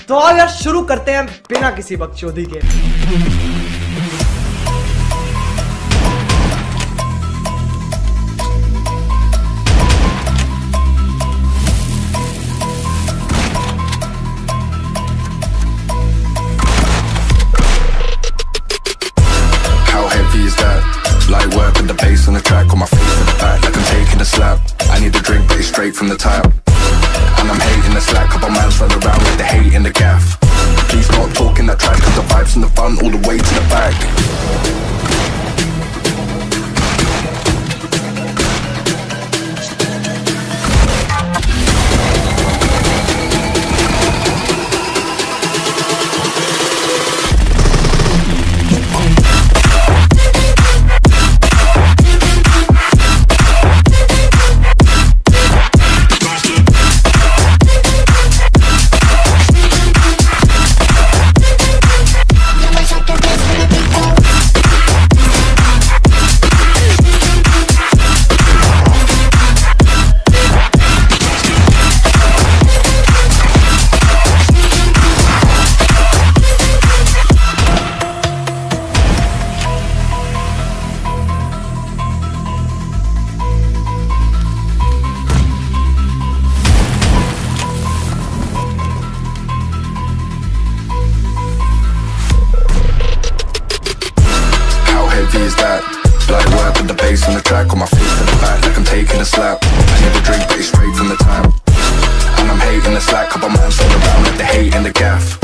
तो आओ यार शुरू करते हैं बिना किसी बकचोदी के। Light work with the bass on the track, on my feet to the back like I'm taking a slap. I need a drink but it's straight from the tap. And I'm hating the slack, couple miles run around with the hate in the gaff. Please stop talking that trash, cause the vibes in the front all the way to the back. Is that light work with the bass on the track, on my feet to the back like I'm taking a slap. I need a drink but it's straight from the tap. And I'm hating the slack, couple miles all around with the hate in the gaff.